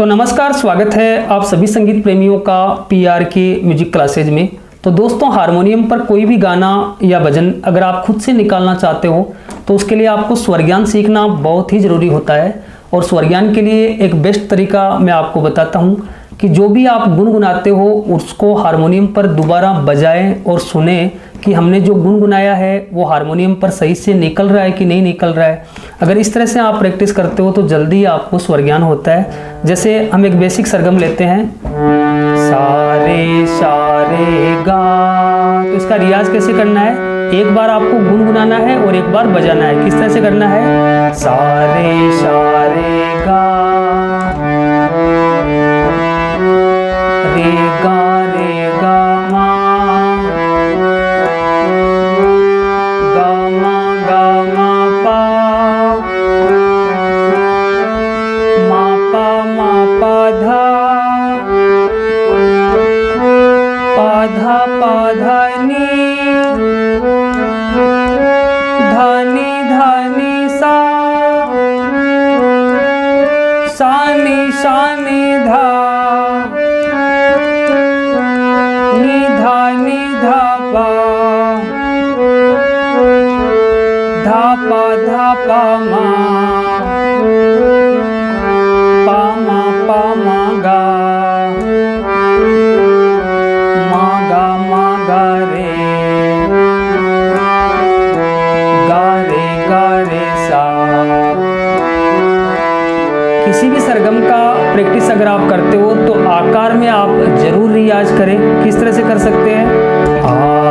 तो नमस्कार, स्वागत है आप सभी संगीत प्रेमियों का पीआर के म्यूजिक क्लासेज में। तो दोस्तों, हारमोनियम पर कोई भी गाना या भजन अगर आप खुद से निकालना चाहते हो तो उसके लिए आपको स्वर ज्ञान सीखना बहुत ही ज़रूरी होता है। और स्वर ज्ञान के लिए एक बेस्ट तरीका मैं आपको बताता हूँ कि जो भी आप गुनगुनाते हो उसको हारमोनियम पर दोबारा बजाएं और सुने कि हमने जो गुनगुनाया है वो हारमोनियम पर सही से निकल रहा है कि नहीं निकल रहा है। अगर इस तरह से आप प्रैक्टिस करते हो तो जल्दी आपको स्वर ज्ञान होता है। जैसे हम एक बेसिक सरगम लेते हैं, सारे सारे गा, तो इसका रियाज कैसे करना है? एक बार आपको गुनगुनाना है और एक बार बजाना है। किस तरह से करना है? सारे सारे गा, रे गा मा, गा मा पा, मा पा धा, पा धा नी, धानी धानी सा, सानी सानी धा, नी धा पा, धा पा मा, पा मा गा, मा गा रे, गा रे सा। किसी भी सरगम का प्रैक्टिस अगर आप करते हो तो आकार में आप जरूर रियाज करें। किस तरह से कर सकते हैं?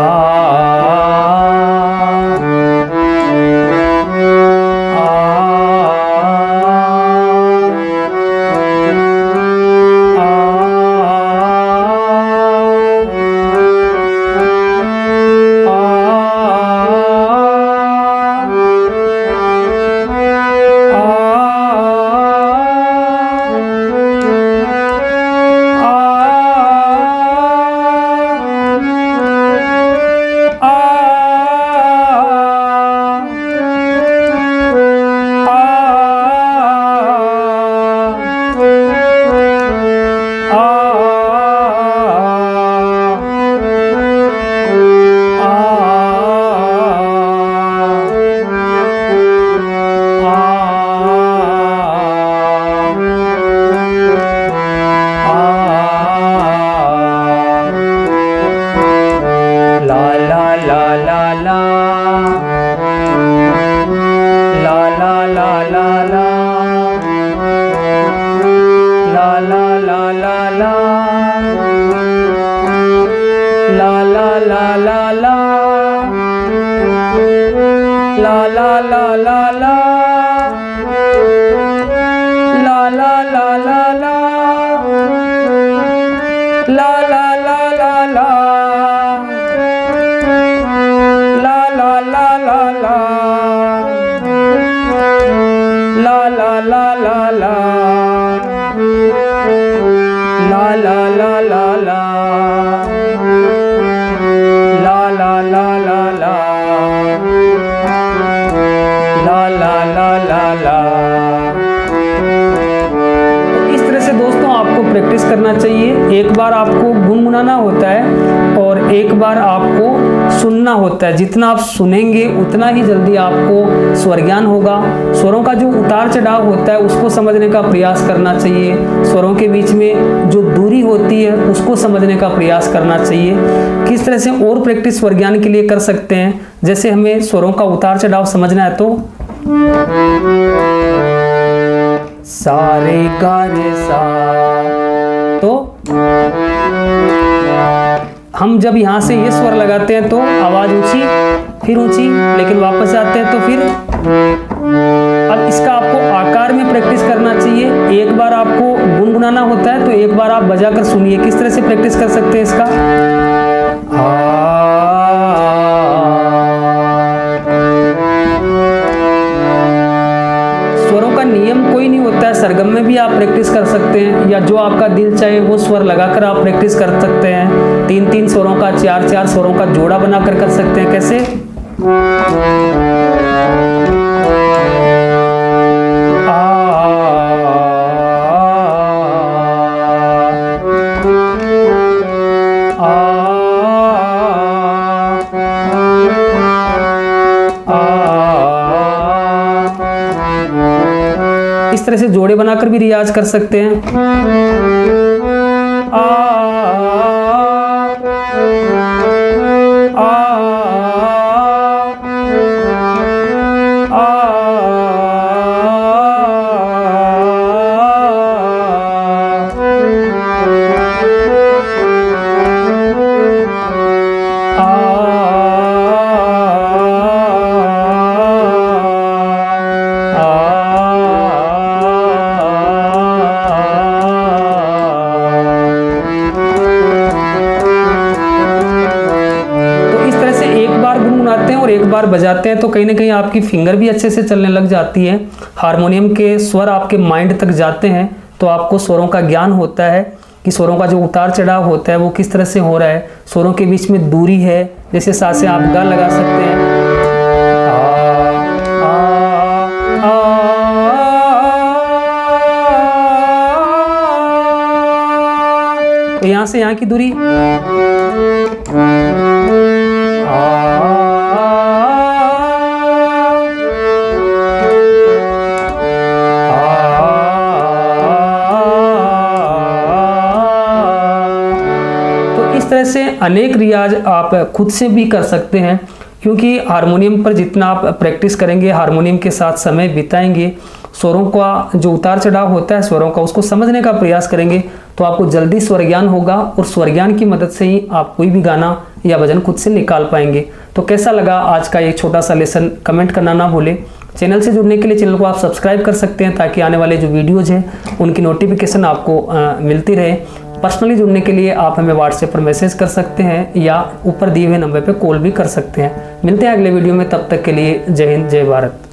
प्रैक्टिस करना चाहिए। एक बार आपको गुनगुनाना होता है और एक बार आपको सुनना होता है। जितना आप सुनेंगे उतना ही जल्दी आपको स्वर ज्ञान होगा। स्वरों का जो उतार चढ़ाव होता है उसको समझने का प्रयास करना चाहिए। स्वरों के बीच में जो दूरी होती है उसको समझने का प्रयास करना चाहिए। किस तरह से और प्रैक्टिस स्वर ज्ञान के लिए कर सकते हैं? जैसे हमें स्वरों का उतार चढ़ाव समझना है तो सारे गा रे सा, तो हम जब यहाँ से ये स्वर लगाते हैं तो आवाज ऊंची फिर ऊंची, लेकिन वापस जाते हैं तो फिर। अब इसका आपको आकार में प्रैक्टिस करना चाहिए। एक बार आपको गुनगुनाना होता है तो एक बार आप बजाकर सुनिए। किस तरह से प्रैक्टिस कर सकते हैं इसका? स्वरों का नियम कोई नहीं होता है। सरगम में भी आप प्रैक्टिस कर सकते हैं, या जो आपका दिल चाहे वो स्वर लगाकर आप प्रैक्टिस कर सकते हैं। 3-3 स्वरों का, 4-4 स्वरों का जोड़ा बनाकर कर सकते हैं। कैसे? जोड़े बनाकर भी रियाज कर सकते हैं। और एक बार बजाते हैं तो कहीं ना कहीं आपकी फिंगर भी अच्छे से चलने लग जाती है। हारमोनियम के स्वर आपके माइंड तक जाते हैं तो आपको स्वरों का ज्ञान होता है कि स्वरों का जो उतार चढ़ाव होता है वो किस तरह से हो रहा है, स्वरों के बीच में दूरी है। जैसे सा से आप गा लगा सकते हैं, तो यहाँ से यहाँ की दूरी, इस तरह से अनेक रियाज आप खुद से भी कर सकते हैं, क्योंकि हारमोनियम पर जितना आप प्रैक्टिस करेंगे, हारमोनियम के साथ समय बिताएंगे, स्वरों का जो उतार चढ़ाव होता है स्वरों का उसको समझने का प्रयास करेंगे, तो आपको जल्दी स्वर ज्ञान होगा और स्वर ज्ञान की मदद से ही आप कोई भी गाना या भजन खुद से निकाल पाएंगे। तो कैसा लगा आज का एक छोटा सा लेसन, कमेंट करना ना भूलें। चैनल से जुड़ने के लिए चैनल को आप सब्सक्राइब कर सकते हैं ताकि आने वाले जो वीडियोज़ हैं उनकी नोटिफिकेशन आपको मिलती रहे। पर्सनली जुड़ने के लिए आप हमें व्हाट्सएप पर मैसेज कर सकते हैं या ऊपर दिए हुए नंबर पर कॉल भी कर सकते हैं। मिलते हैं अगले वीडियो में, तब तक के लिए जय हिंद, जय भारत।